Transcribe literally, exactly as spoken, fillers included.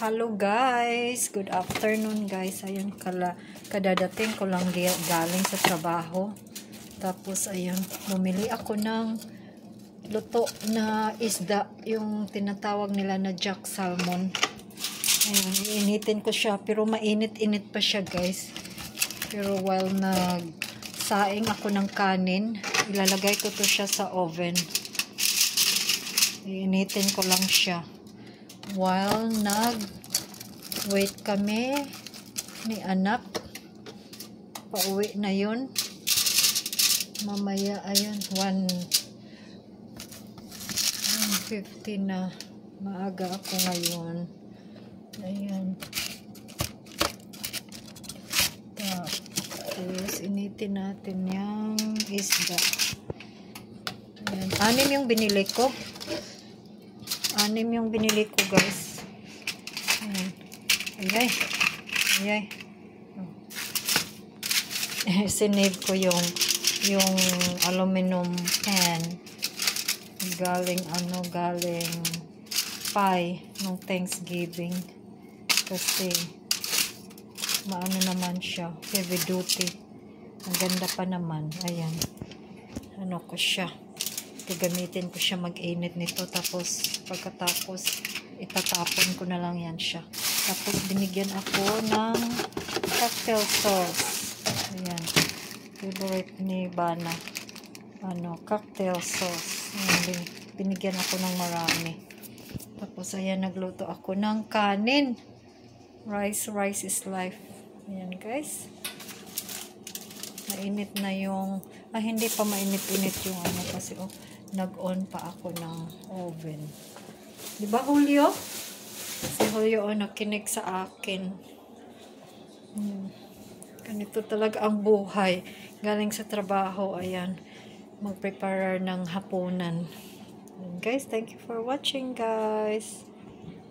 Hello guys, good afternoon guys. Ayun, kala, kadadating ko lang galing sa trabaho. Tapos ayun, bumili ako ng luto na isda, yung tinatawag nila na jack salmon. Ayun, iinitin ko siya, pero mainit-init pa siya guys. Pero while nagsaing ako ng kanin, ilalagay ko to siya sa oven. Iinitin ko lang siya while nag wait kami ni anak. Pauwi na yun mamaya. Ayun, one fifty na. Maaga ako ngayon. Ayan, tapos initin natin yung isda. Ayan, anim yung binili ko. Anim yung binili ko guys. Ayan. Ayay. Ayay. Oh. Sinave ko yung yung aluminum pan. Galing ano, galing pie nung Thanksgiving. Kasi maano naman siya. Heavy duty. Ang ganda pa naman. Ayan. Ano ko siya. Gagamitin ko siya mag-init nito, tapos pagkatapos itatapon ko na lang yan siya. Tapos binigyan ako ng cocktail sauce. Ayan, favorite ni Bana, ano, cocktail sauce. Ayan, binigyan ako ng marami. Tapos ayan, nagluto ako ng kanin. Rice, rice is life. Ayan guys, mainit na yung, ah hindi pa mainit-init yung ano, kasi oh, nag-on pa ako ng oven. Diba Julio? Si Julio oh, nakinig sa akin. Hmm. Ganito talaga ang buhay. Galing sa trabaho, ayan, mag-prepare ng hapunan. And guys, thank you for watching guys.